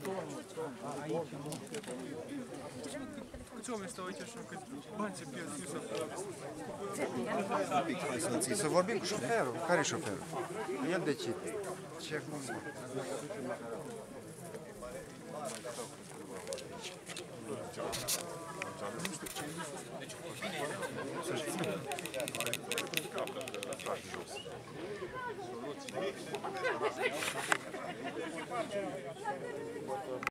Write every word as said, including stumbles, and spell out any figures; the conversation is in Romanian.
Câți oameni stau aici așa, câți bani se pierd, nu s-a Să vorbim cu șoferul. Care e șoferul? El decide. Ce cum? Să știți că